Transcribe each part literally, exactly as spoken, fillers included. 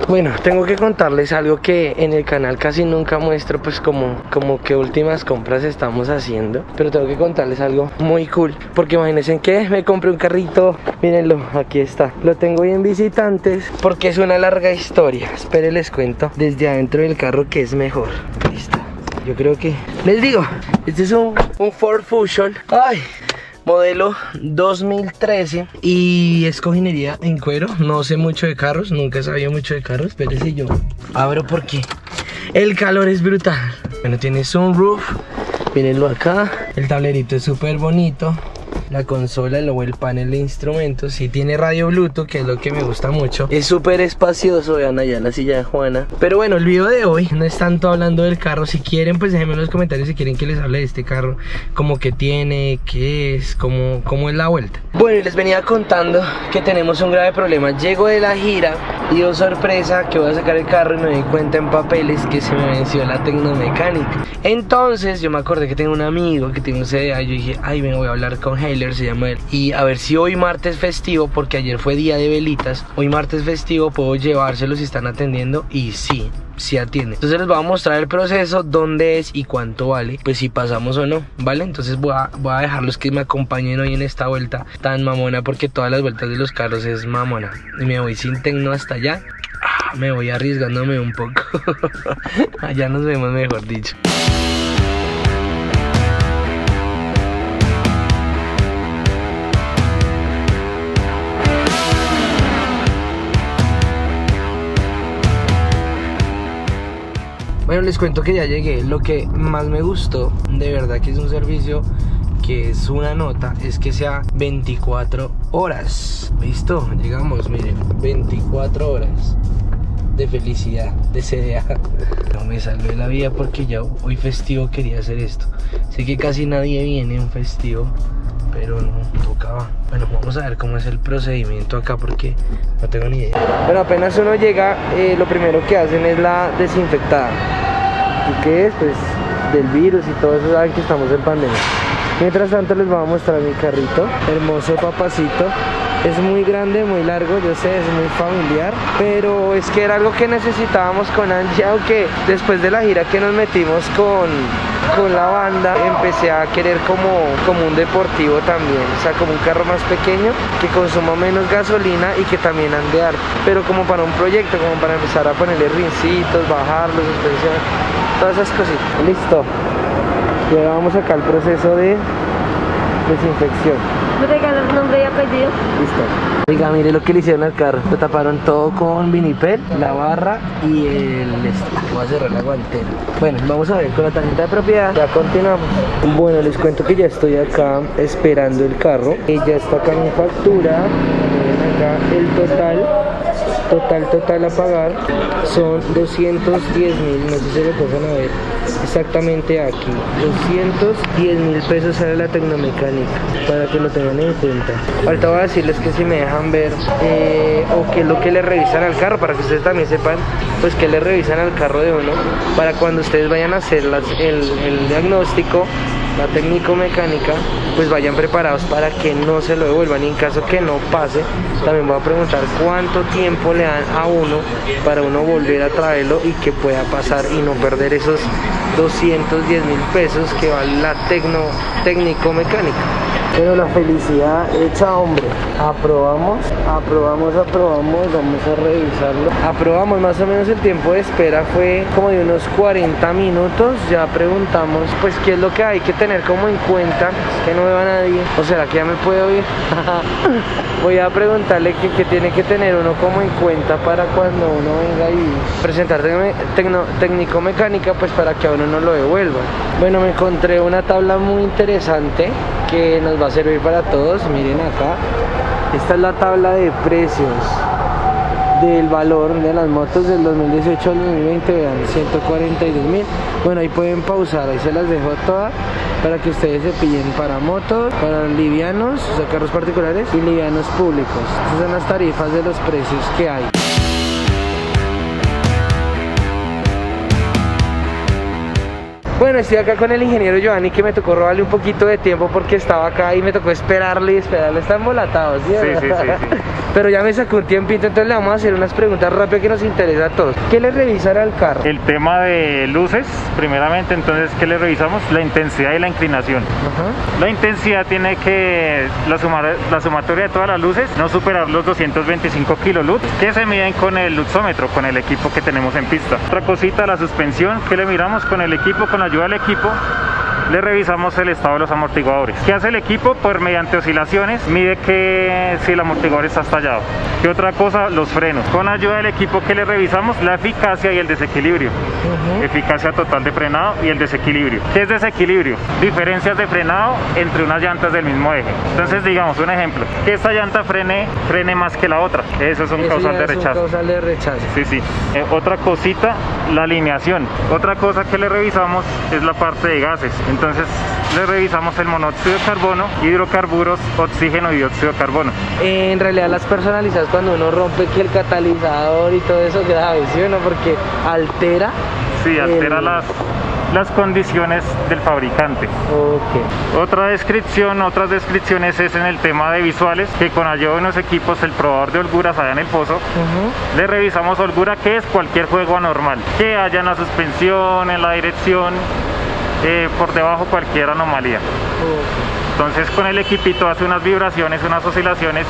Bueno, tengo que contarles algo que en el canal casi nunca muestro, pues como, como que últimas compras estamos haciendo. Pero tengo que contarles algo muy cool, porque imagínense que me compré un carrito. Mírenlo, aquí está. Lo tengo hoy en visitantes porque es una larga historia. Esperen, les cuento desde adentro del carro que es mejor. Listo. Yo creo que... Les digo, este es un, un Ford Fusion. Ay... Modelo dos mil trece y es cojinería en cuero. No sé mucho de carros, nunca he sabido mucho de carros, pero si yo abro porque el calor es brutal. Bueno, tiene sunroof, mírenlo acá. El tablerito es súper bonito. La consola, luego el panel de instrumentos. Sí tiene radio Bluetooth, que es lo que me gusta mucho. Es súper espacioso, vean allá la silla de Juana. Pero bueno, el video de hoy no es tanto hablando del carro. Si quieren, pues déjenme en los comentarios si quieren que les hable de este carro, como que tiene, qué es, cómo, cómo es la vuelta. Bueno, y les venía contando que tenemos un grave problema. Llego de la gira y oh sorpresa, que voy a sacar el carro y me doy cuenta en papeles que se me venció la tecnomecánica. Entonces yo me acordé que tengo un amigo que tiene un C D A. Yo dije, ay, me voy a hablar con Hailer, se llama él, y a ver si hoy martes festivo, porque ayer fue día de velitas, hoy martes festivo puedo llevárselo si están atendiendo. Y sí, sí atiende. Entonces les voy a mostrar el proceso, dónde es y cuánto vale, pues si pasamos o no, ¿vale? Entonces voy a, voy a dejarlos que me acompañen hoy en esta vuelta tan mamona, porque todas las vueltas de los carros es mamona. Y me voy sin tecno hasta allá. Ah, me voy arriesgándome un poco. Allá nos vemos, mejor dicho. Bueno, les cuento que ya llegué. Lo que más me gustó, de verdad que es un servicio que es una nota, es que sea veinticuatro horas. ¿Listo? Llegamos, miren, veinticuatro horas de felicidad, de C D A. No me salvé la vida porque ya hoy festivo quería hacer esto. Sé que casi nadie viene en festivo, pero no, tocaba. Bueno, vamos a ver cómo es el procedimiento acá porque no tengo ni idea. Bueno, apenas uno llega, eh, lo primero que hacen es la desinfectada. ¿Y qué es? Pues del virus y todo eso, saben que estamos en pandemia. Mientras tanto les voy a mostrar mi carrito, hermoso papacito. Es muy grande, muy largo, yo sé, es muy familiar, pero es que era algo que necesitábamos con Angie, aunque después de la gira que nos metimos con, con la banda, empecé a querer como, como un deportivo también, o sea, como un carro más pequeño, que consuma menos gasolina y que también ande harto, pero como para un proyecto, como para empezar a ponerle rincitos, bajarlos, suspensión, todas esas cositas. Listo, ya vamos acá al proceso de desinfección. ¿Me regalas nombre y apellido? Listo. Oiga, mire lo que le hicieron al carro. Lo taparon todo con vinipel, la barra y el... Voy a cerrar la guantera. Bueno, vamos a ver con la tarjeta de propiedad. Ya continuamos. Bueno, les cuento que ya estoy acá esperando el carro. Y ya está acá mi factura. Miren acá el total. Total, total a pagar son doscientos diez mil, no sé si se lo pueden ver exactamente aquí, doscientos diez mil pesos sale la tecnomecánica, para que lo tengan en cuenta. Ahorita voy a decirles que si me dejan ver eh, o qué es lo que le revisan al carro, para que ustedes también sepan pues que le revisan al carro de uno, para cuando ustedes vayan a hacer las, el, el diagnóstico, la técnico-mecánica, pues vayan preparados para que no se lo devuelvan. Y en caso que no pase, también voy a preguntar cuánto tiempo le dan a uno para uno volver a traerlo y que pueda pasar y no perder esos doscientos diez mil pesos que vale la tecno, técnico-mecánica. Pero la felicidad hecha hombre. Aprobamos, aprobamos, aprobamos, vamos a revisarlo. Aprobamos, más o menos el tiempo de espera fue como de unos cuarenta minutos. Ya preguntamos pues qué es lo que hay que tener como en cuenta, que no veo a nadie. ¿O será que ya me puedo ir? Voy a preguntarle qué, qué tiene que tener uno como en cuenta para cuando uno venga y presentar tecno, técnico mecánica, pues para que a uno no lo devuelva. Bueno, me encontré una tabla muy interesante que nos va a servir para todos. Miren acá, esta es la tabla de precios del valor de las motos del dos mil dieciocho al dos mil veinte, vean, ciento cuarenta y dos mil. Bueno, ahí pueden pausar, ahí se las dejo todas para que ustedes se pillen para motos, para livianos, o sea, carros particulares y livianos públicos. Esas son las tarifas de los precios que hay. Bueno, estoy acá con el ingeniero Giovanni, que me tocó robarle un poquito de tiempo porque estaba acá y me tocó esperarle y esperarle. Está embolatado, ¿sí? Sí, sí, sí, sí. pero ya me sacó un tiempito, entonces le vamos a hacer unas preguntas rápidas que nos interesa a todos. ¿Qué le revisará al carro? El tema de luces, primeramente, entonces, ¿qué le revisamos? La intensidad y la inclinación. Ajá. La intensidad tiene que, la, suma, la sumatoria de todas las luces, no superar los doscientos veinticinco kilolux, que se miden con el luxómetro, con el equipo que tenemos en pista. Otra cosita, la suspensión, que le miramos con el equipo, con la ayuda del equipo, le revisamos el estado de los amortiguadores. ¿Qué hace el equipo? Pues mediante oscilaciones mide que si el amortiguador está estallado. ¿Qué otra cosa? Los frenos. Con ayuda del equipo que le revisamos la eficacia y el desequilibrio. Uh-huh. Eficacia total de frenado y el desequilibrio. ¿Qué es desequilibrio? Diferencias de frenado entre unas llantas del mismo eje. Entonces, digamos un ejemplo, que esta llanta frene, frene más que la otra. Eso es un Eso causal de es rechazo. Un causal de rechazo. Sí, sí. Eh, otra cosita, la alineación. Otra cosa que le revisamos es la parte de gases. Entonces le revisamos el monóxido de carbono, hidrocarburos, oxígeno y dióxido de carbono. En realidad las personalizadas, cuando uno rompe que el catalizador y todo eso, grave, ¿sí o no? Porque altera. Sí, altera el... las, las condiciones del fabricante. Okay. Otra descripción, otras descripciones es en el tema de visuales, que con ayuda de unos equipos, el probador de holguras allá en el pozo, uh-huh. le revisamos holgura, que es cualquier juego anormal, que haya en la suspensión, en la dirección, Eh, por debajo cualquier anomalía. Okay. Entonces con el equipito hace unas vibraciones, unas oscilaciones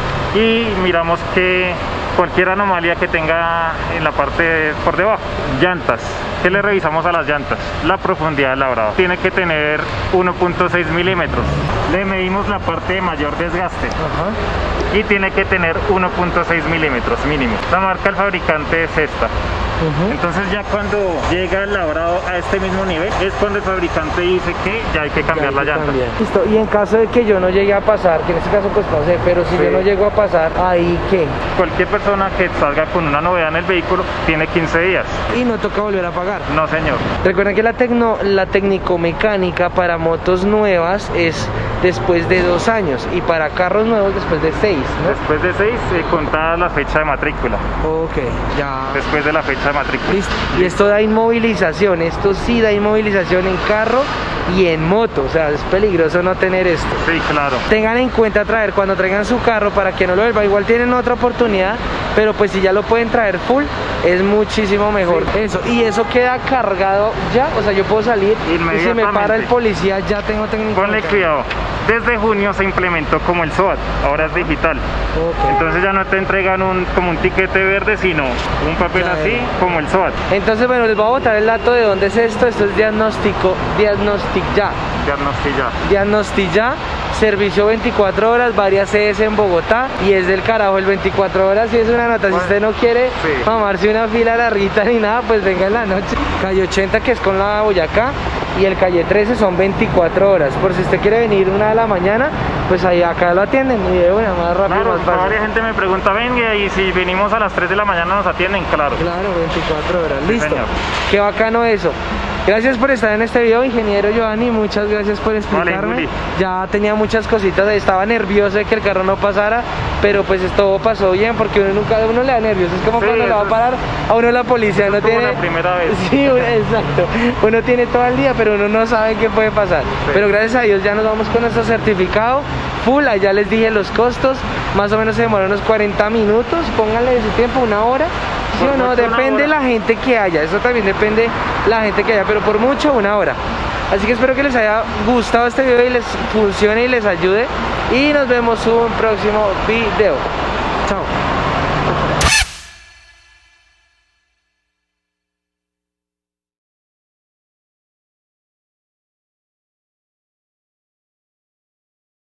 y miramos que cualquier anomalía que tenga en la parte de, por debajo. Llantas. ¿Qué le revisamos a las llantas? La profundidad del labrado. Tiene que tener uno punto seis milímetros. Le medimos la parte de mayor desgaste. Uh-huh. Y tiene que tener uno punto seis milímetros mínimo. La marca del fabricante es esta. Uh-huh. Entonces ya cuando llega el labrado a este mismo nivel es cuando el fabricante dice que ya hay que cambiar hay que la llanta. Cambiar. Listo. Y en caso de que yo no llegue a pasar, que en este caso pues no sé, pero si sí. yo no llego a pasar, ¿ahí qué? Cualquier persona que salga con una novedad en el vehículo tiene quince días. ¿Y no toca volver a pagar? No, señor. Recuerden que la, tecno, la técnico-mecánica para motos nuevas es después de dos años y para carros nuevos después de seis, ¿no? Después de seis, eh, contada la fecha de matrícula. Ok, ya. Después de la fecha de matrícula. Listo. Y esto da inmovilización, esto sí da inmovilización en carro y en moto, o sea, es peligroso no tener esto. Sí, claro. Tengan en cuenta traer cuando traigan su carro para que no lo vuelva, igual tienen otra oportunidad, pero pues si ya lo pueden traer full, es muchísimo mejor. Sí. Eso, y eso queda cargado ya, o sea, yo puedo salir y si me para el policía ya tengo técnico. Ponle cuidado. Desde junio se implementó como el S O A T, ahora es digital. Okay. Entonces ya no te entregan un, como un tiquete verde, sino un papel ya así, es. como el S O A T. Entonces, bueno, les voy a botar el dato de dónde es esto. Esto es diagnóstico, Diagnostic Ya. Diagnostic Ya. Diagnostic Ya. Servicio veinticuatro horas, varias sedes en Bogotá y es del carajo el veinticuatro horas y es una nota. Bueno, si usted no quiere sí. mamarse una fila larguita ni nada, pues venga en la noche. Calle ochenta, que es con la Boyacá, y el calle trece son veinticuatro horas. Por si usted quiere venir una de la mañana, pues ahí acá lo atienden y de una más rápido. Claro, más fácil. Varias gente me pregunta, venga, y si venimos a las tres de la mañana nos atienden, claro. Claro, veinticuatro horas, sí, listo. Señor. Qué bacano eso. Gracias por estar en este video, ingeniero Giovanni, muchas gracias por explicarme. Vale, ya tenía muchas cositas, estaba nervioso de que el carro no pasara, pero pues todo pasó bien porque uno nunca, uno le da nervios, es como sí, cuando le va a parar a uno la policía, no tiene... la primera vez. Sí, exacto, uno tiene todo el día, pero uno no sabe qué puede pasar. Sí. Pero gracias a Dios ya nos vamos con nuestro certificado full, ya les dije los costos, más o menos se demoran unos cuarenta minutos, pónganle de su tiempo, una hora. Sí o no, depende la gente que haya, eso también depende la gente que haya, pero por mucho una hora. Así que espero que les haya gustado este video y les funcione y les ayude. Y nos vemos en un próximo video. Chao.